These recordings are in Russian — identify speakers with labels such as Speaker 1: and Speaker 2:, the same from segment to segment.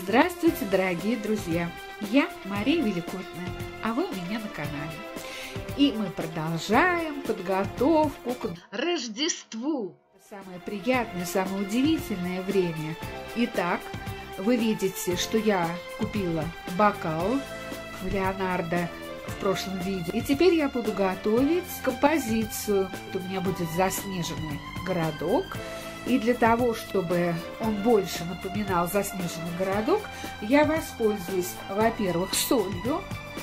Speaker 1: Здравствуйте, дорогие друзья! Я Мария Великотная, а вы у меня на канале. И мы продолжаем подготовку к Рождеству. Самое приятное, самое удивительное время. Итак, вы видите, что я купила бокал Леонардо в прошлом видео. И теперь я буду готовить композицию. У меня будет заснеженный городок. И для того, чтобы он больше напоминал заснеженный городок, я воспользуюсь, во-первых, солью.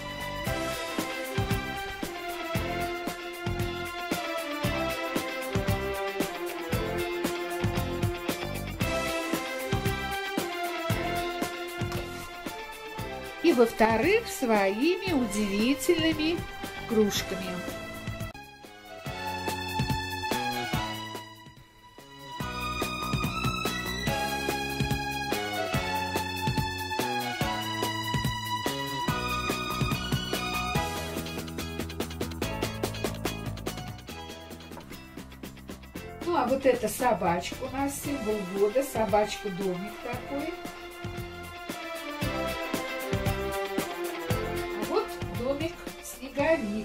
Speaker 1: И, во-вторых, своими удивительными кружками. Ну, а вот эта собачка у нас, символ года, собачка-домик такой. А вот домик-снеговик.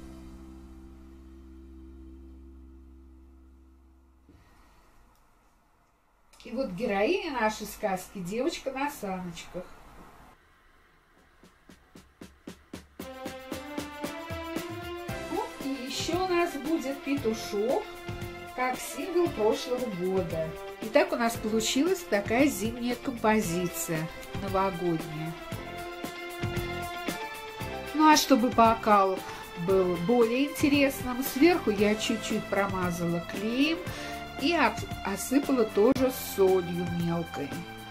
Speaker 1: И вот героиня нашей сказки, девочка на саночках. Ну, и еще у нас будет петушок, как символ прошлого года. Итак, у нас получилась такая зимняя композиция, новогодняя. Ну а чтобы бокал был более интересным, сверху я чуть-чуть промазала клеем и осыпала тоже солью мелкой.